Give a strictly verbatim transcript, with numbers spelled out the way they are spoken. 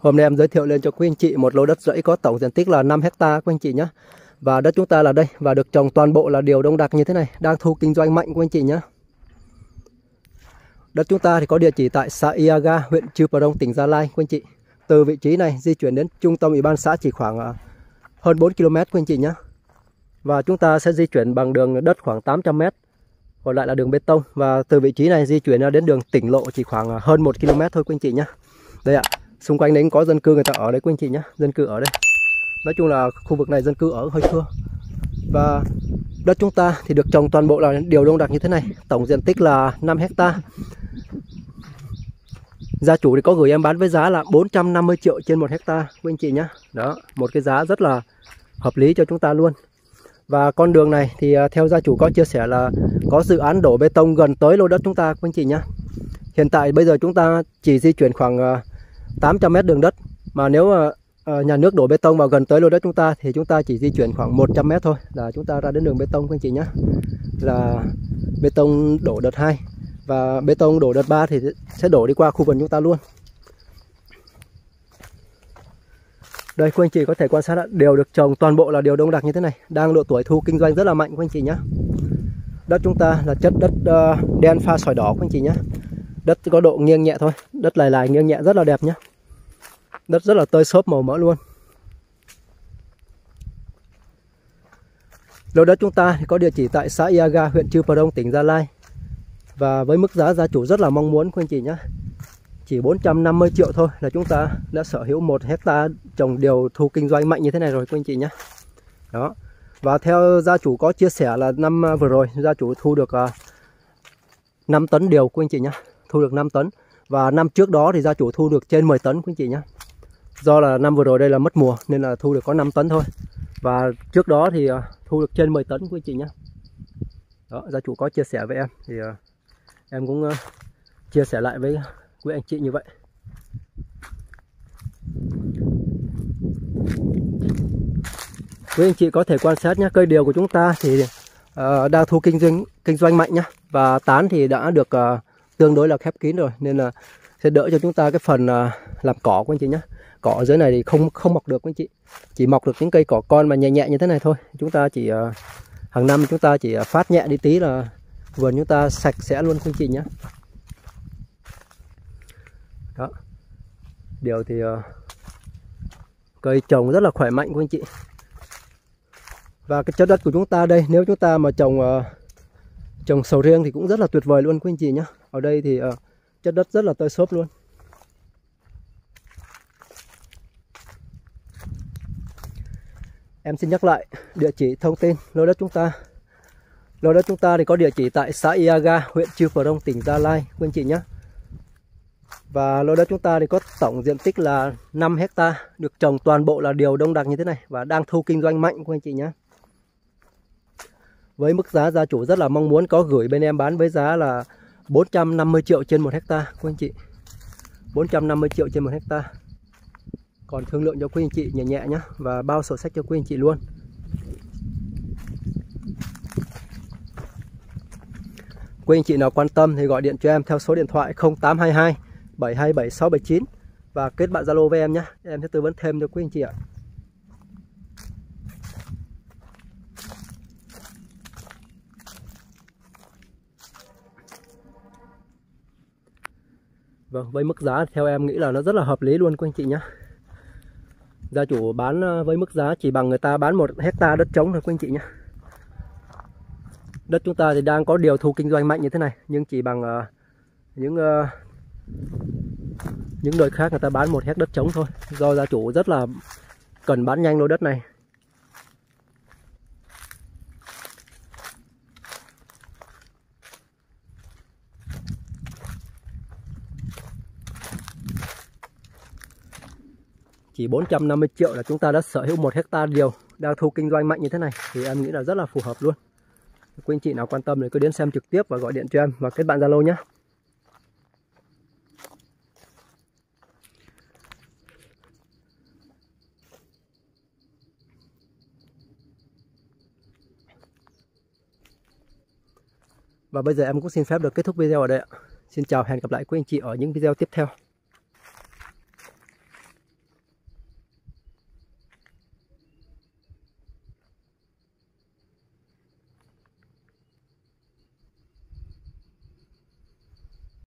Hôm nay em giới thiệu lên cho quý anh chị một lô đất rẫy có tổng diện tích là năm hecta quý anh chị nhé. Và đất chúng ta là đây và được trồng toàn bộ là điều đông đặc như thế này, đang thu kinh doanh mạnh quý anh chị nhé. Đất chúng ta thì có địa chỉ tại xã Iaga, huyện Chư Prong, tỉnh Gia Lai quý anh chị. Từ vị trí này di chuyển đến trung tâm ủy ban xã chỉ khoảng hơn bốn ki lô mét quý anh chị nhé. Và chúng ta sẽ di chuyển bằng đường đất khoảng tám trăm mét, còn lại là đường bê tông. Và từ vị trí này di chuyển đến đường tỉnh lộ chỉ khoảng hơn một ki lô mét thôi quý anh chị nhé. Đây ạ, xung quanh đấy có dân cư người ta ở đấy quý anh chị nhé, dân cư ở đây. Nói chung là khu vực này dân cư ở hơi thưa. Và đất chúng ta thì được trồng toàn bộ là điều đông đặc như thế này, tổng diện tích là năm hecta. Gia chủ thì có gửi em bán với giá là bốn trăm năm mươi triệu trên một hecta quý anh chị nhé. Đó, một cái giá rất là hợp lý cho chúng ta luôn. Và con đường này thì theo gia chủ có chia sẻ là có dự án đổ bê tông gần tới lô đất chúng ta quý anh chị nhé. Hiện tại bây giờ chúng ta chỉ di chuyển khoảng tám trăm mét đường đất, mà nếu nhà nước đổ bê tông vào gần tới lô đất chúng ta thì chúng ta chỉ di chuyển khoảng một trăm mét thôi là chúng ta ra đến đường bê tông quý anh chị nhé. Là bê tông đổ đợt hai và bê tông đổ đợt ba thì sẽ đổ đi qua khu vườn chúng ta luôn. Đây quý anh chị có thể quan sát đã, đều được trồng toàn bộ là điều đông đặc như thế này, đang độ tuổi thu kinh doanh rất là mạnh quý anh chị nhé. Đất chúng ta là chất đất uh, đen pha sỏi đỏ quý anh chị nhé. Đất có độ nghiêng nhẹ thôi, đất lài lài nghiêng nhẹ rất là đẹp nhé. Đất rất là tơi xốp màu mỡ luôn. Lô đất chúng ta thì có địa chỉ tại xã Iaga, huyện Chư Prong, tỉnh Gia Lai. Và với mức giá gia chủ rất là mong muốn quý anh chị nhé, chỉ bốn trăm năm mươi triệu thôi là chúng ta đã sở hữu một hecta trồng điều thu kinh doanh mạnh như thế này rồi quý anh chị nhé. Đó. Và theo gia chủ có chia sẻ là năm vừa rồi gia chủ thu được uh, năm tấn điều quý anh chị nhé, thu được năm tấn. Và năm trước đó thì gia chủ thu được trên mười tấn quý anh chị nhé. Do là năm vừa rồi đây là mất mùa nên là thu được có năm tấn thôi. Và trước đó thì uh, thu được trên mười tấn quý anh chị nhé. Đó, gia chủ có chia sẻ với em thì uh, em cũng uh, chia sẻ lại với quý anh chị như vậy. Quý anh chị có thể quan sát nhé, cây điều của chúng ta thì uh, đang thu kinh doanh kinh doanh mạnh nhé. Và tán thì đã được uh, tương đối là khép kín rồi nên là sẽ đỡ cho chúng ta cái phần uh, làm cỏ quý anh chị nhé. Cỏ ở dưới này thì không không mọc được quý anh chị, chỉ mọc được những cây cỏ con mà nhẹ nhẹ như thế này thôi. Chúng ta chỉ uh, hàng năm chúng ta chỉ uh, phát nhẹ đi tí là vườn chúng ta sạch sẽ luôn quý anh chị nhé. Đó, điều thì uh, cây trồng rất là khỏe mạnh quý anh chị. Và cái chất đất của chúng ta đây, nếu chúng ta mà trồng uh, trồng sầu riêng thì cũng rất là tuyệt vời luôn quý anh chị nhé. Ở đây thì uh, chất đất rất là tơi xốp luôn. Em xin nhắc lại địa chỉ thông tin lô đất chúng ta. Lô đất chúng ta thì có địa chỉ tại xã Iaga, huyện Chư Prong, tỉnh Gia Lai quý anh chị nhé. Và lô đất chúng ta thì có tổng diện tích là năm hecta, được trồng toàn bộ là điều đông đặc như thế này và đang thu kinh doanh mạnh quý anh chị nhé. Với mức giá gia chủ rất là mong muốn, có gửi bên em bán với giá là bốn trăm năm mươi triệu trên một hecta quý anh chị. bốn trăm năm mươi triệu trên một hecta. Còn thương lượng cho quý anh chị nhẹ nhẹ nhé, và bao sổ sách cho quý anh chị luôn. Quý anh chị nào quan tâm thì gọi điện cho em theo số điện thoại không tám hai hai bảy hai bảy sáu bảy chín và kết bạn Zalo với em nhé. Em sẽ tư vấn thêm cho quý anh chị ạ. Vâng, với mức giá theo em nghĩ là nó rất là hợp lý luôn quý anh chị nhé. Gia chủ bán với mức giá chỉ bằng người ta bán một hecta đất trống thôi quý anh chị nhé. Đất chúng ta thì đang có điều thu kinh doanh mạnh như thế này, nhưng chỉ bằng uh, những uh, những nơi khác người ta bán một hecta đất trống thôi. Do gia chủ rất là cần bán nhanh lô đất này. Chỉ bốn trăm năm mươi triệu là chúng ta đã sở hữu một hecta điều đang thu kinh doanh mạnh như thế này, thì em nghĩ là rất là phù hợp luôn. Quý anh chị nào quan tâm thì cứ đến xem trực tiếp và gọi điện cho em và kết bạn Zalo nhé. Và bây giờ em cũng xin phép được kết thúc video ở đây ạ. Xin chào, hẹn gặp lại quý anh chị ở những video tiếp theo.